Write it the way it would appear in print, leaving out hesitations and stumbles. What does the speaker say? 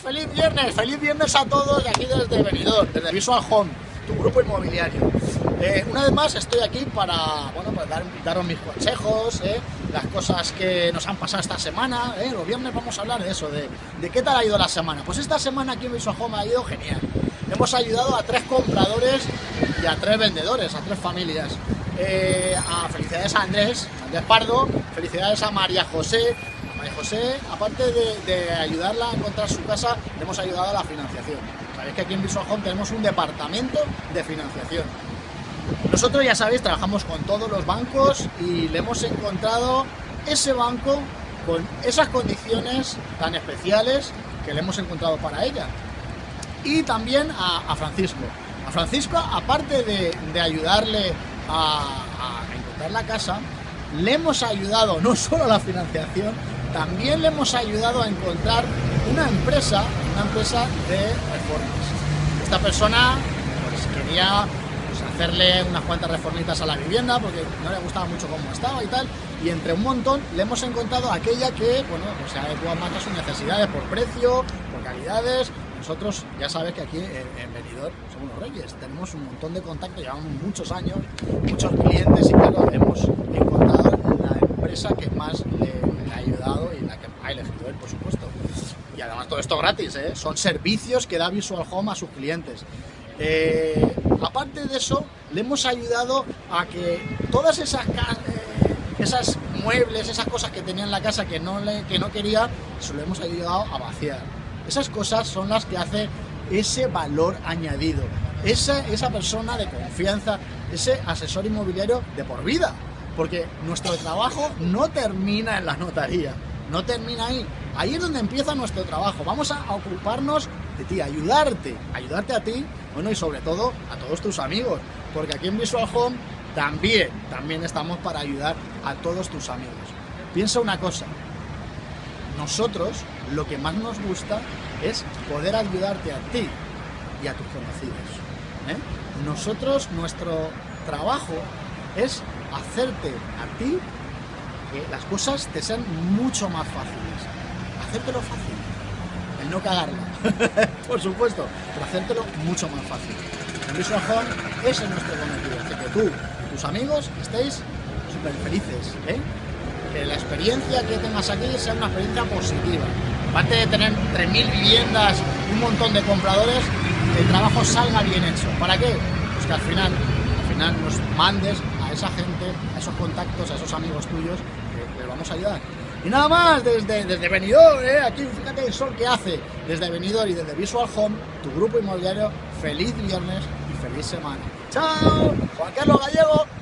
feliz viernes a todos de aquí desde Benidorm, desde Visual Home, tu grupo inmobiliario. Una vez más estoy aquí para, bueno, pues daros mis consejos, las cosas que nos han pasado esta semana. Los viernes vamos a hablar de eso, de qué tal ha ido la semana. Pues esta semana aquí en Visual Home ha ido genial. Hemos ayudado a 3 compradores y a 3 vendedores, a 3 familias. Felicidades a Andrés Pardo, felicidades a María José. María José, aparte de ayudarla a encontrar su casa, le hemos ayudado a la financiación. Sabéis que aquí en Visual Home tenemos un departamento de financiación. Nosotros, ya sabéis, trabajamos con todos los bancos y le hemos encontrado ese banco con esas condiciones tan especiales que le hemos encontrado para ella. Y también a Francisco. A Francisco, aparte de ayudarle a encontrar la casa, le hemos ayudado no solo a la financiación, también le hemos ayudado a encontrar una empresa de reformas. Esta persona pues, quería hacerle unas cuantas reformitas a la vivienda porque no le gustaba mucho cómo estaba y tal, y entre un montón le hemos encontrado aquella que, bueno, pues se adecua más a sus necesidades por precio, por calidades. Nosotros, ya sabes que aquí en Benidorm somos los reyes, tenemos un montón de contactos, llevamos muchos años, muchos clientes, y claro, hemos encontrado la empresa que más le ha ayudado y la que ha elegido él, por supuesto. Y además todo esto gratis, son servicios que da Visual Home a sus clientes. Aparte de eso, le hemos ayudado a que todas esas muebles, esas cosas que tenía en la casa que no quería, se lo hemos ayudado a vaciar. Esas cosas son las que hace ese valor añadido, esa persona de confianza, ese asesor inmobiliario de por vida, porque nuestro trabajo no termina en la notaría, no termina ahí. Ahí es donde empieza nuestro trabajo. Vamos a ocuparnos de ti, ayudarte a ti, bueno, y sobre todo a todos tus amigos, porque aquí en Visual Home también estamos para ayudar a todos tus amigos. Piensa una cosa, nosotros lo que más nos gusta es poder ayudarte a ti y a tus conocidos. Nosotros, nuestro trabajo es hacerte a ti que las cosas te sean mucho más fáciles. Hacértelo fácil, el no cagarla, por supuesto, pero hacértelo mucho más fácil. En Visual Home ese es nuestro cometido, que tú y tus amigos estéis súper felices, que la experiencia que tengas aquí sea una experiencia positiva. Aparte de tener 3.000 viviendas y un montón de compradores, el trabajo salga bien hecho. ¿Para qué? Pues que al final nos mandes a esa gente, a esos contactos, a esos amigos tuyos que les vamos a ayudar. Y nada más, desde Benidorm, aquí fíjate el sol que hace, desde Benidorm y desde Visual Home, tu grupo inmobiliario, feliz viernes y feliz semana. ¡Chao! Juan Carlos Gallego.